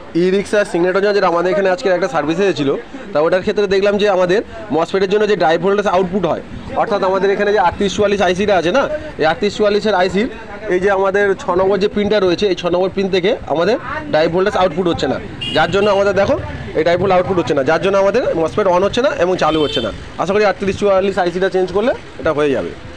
ই রিক্সা সিগনেটর যেটা আমাদের এখানে আজকে একটা সার্ভিস এসেছিলো, তা ওটার ক্ষেত্রে দেখলাম যে আমাদের মসফেটের জন্য যে ড্রাইভ ভোল্টেজ আউটপুট হয়, অর্থাৎ আমাদের এখানে যে 3844 আইসিটা আছে না, এই 3844-এর আইসির এই যে আমাদের 6 নম্বর যে পিনটা রয়েছে, এই 6 নম্বর পিন থেকে আমাদের ড্রাইভ ভোল্টেজ আউটপুট হচ্ছে না, যার জন্য আমাদের দেখো এই ড্রাইভ ভোল্ট আউটপুট হচ্ছে না, যার জন্য আমাদের মসফেট অন হচ্ছে না এবং চালু হচ্ছে না। আশা করি 3844 আইসিটা চেঞ্জ করলে এটা হয়ে যাবে।